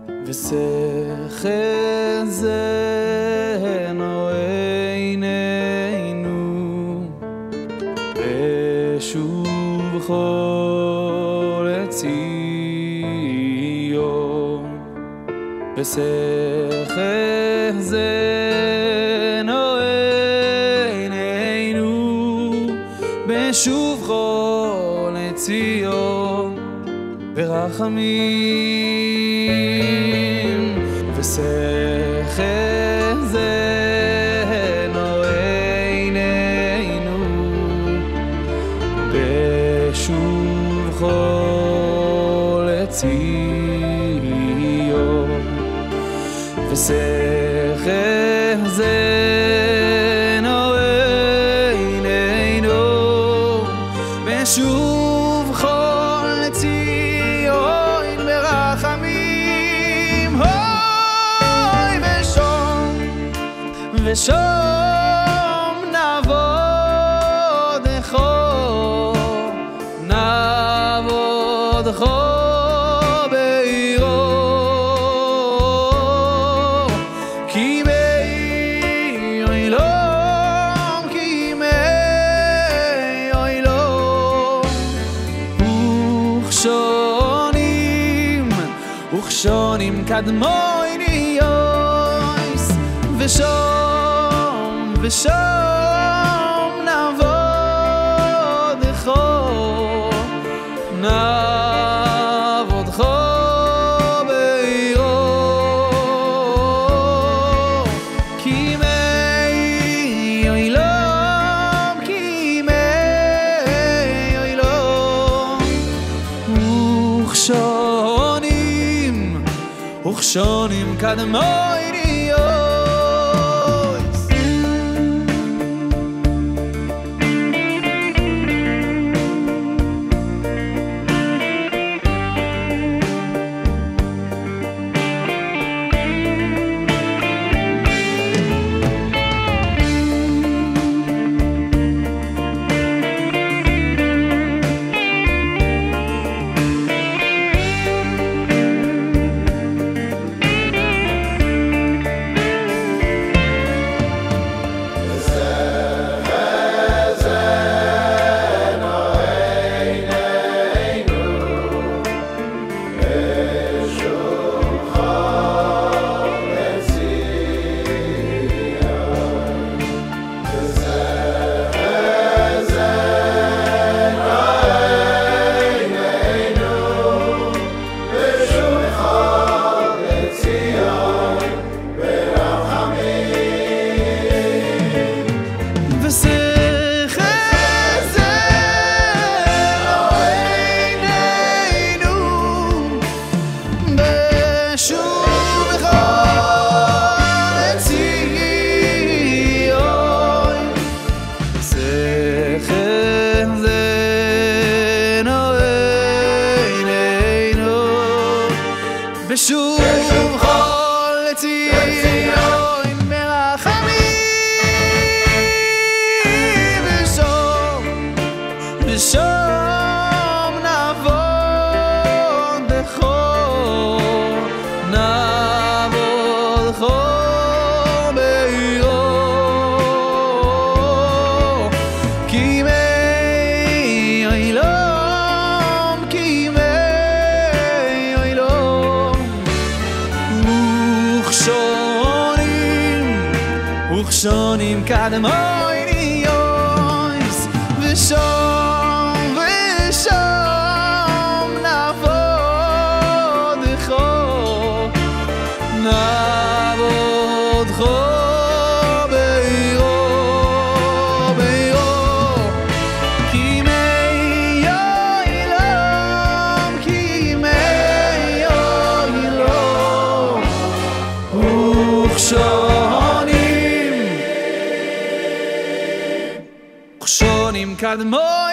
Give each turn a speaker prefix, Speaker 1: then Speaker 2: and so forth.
Speaker 1: ושכל זה נועינינו בשובכו לציון. ושכל זה נועינינו בשובכו לציון ברחמים. ושכל זה נועינינו בשובכו לציון. ושכל זה נועינינו בשובכו לציון ברחמים. ושום נעבודך בעירו, כי מי אוילום, כי מי אוילום, וכשונים קדמוני יויס. ושום נעבודך בעירו, כי מי אוילום, כי מי אוילום, וכשונים קדמוני יויס. בשובכו לציון ברחמים. ושום נעבודך בעירו, כי מי אוילום, כי מי וכשונים קדמוני יויס. ושום נעבודך בעירו, כי מי אוילום, כי מי אוילום, וכשונים קדמוני